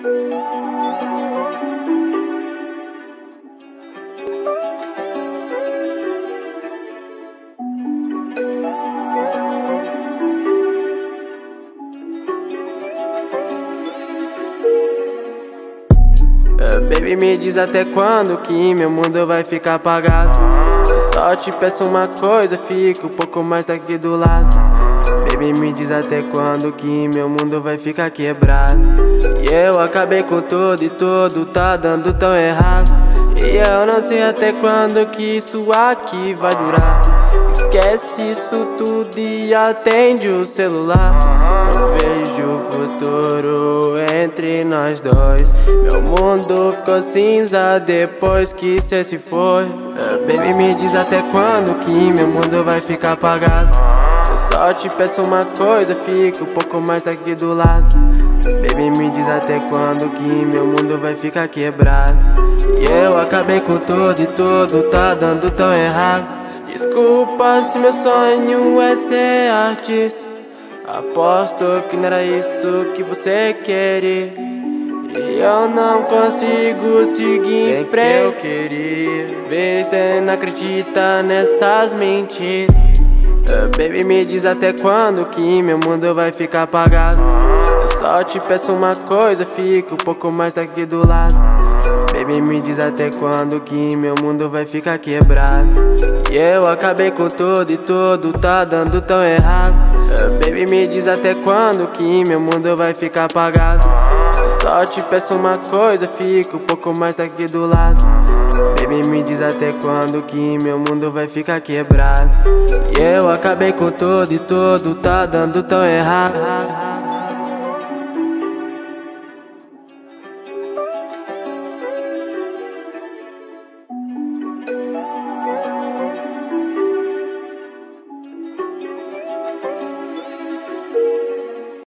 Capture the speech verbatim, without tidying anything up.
Baby, me diz até quando que meu mundo vai ficar apagado. Eu só te peço uma coisa, fica um pouco mais aqui do lado. Baby, me diz até quando que meu mundo vai ficar quebrado. E eu acabei com tudo e tudo tá dando tão errado. E eu não sei até quando que isso aqui vai durar. Esquece isso tudo e atende o celular. Não vejo futuro entre nós dois. Meu mundo ficou cinza depois que cê se foi. uh, Baby, me diz até quando que meu mundo vai ficar apagado. Eu só te peço uma coisa, fica um pouco mais aqui do lado. Baby, me diz até quando que meu mundo vai ficar quebrado. E eu acabei com tudo e tudo tá dando tão errado. Desculpa se meu sonho é ser artista. Aposto que não era isso que você queria. E eu não consigo seguir em frente. Que eu queria ver se você não acredita nessas mentiras. uh, Baby, me diz até quando que meu mundo vai ficar apagado. Eu só te peço uma coisa, fica um pouco mais aqui do lado. Baby, me diz até quando que meu mundo vai ficar quebrado. E eu acabei com tudo e tudo tá dando tão errado. uh, Baby, me diz até quando que meu mundo vai ficar apagado. Eu só te peço uma coisa, fica um pouco mais aqui do lado. Baby, me diz até quando que meu mundo vai ficar quebrado. E eu acabei com tudo e tudo tá dando tão errado.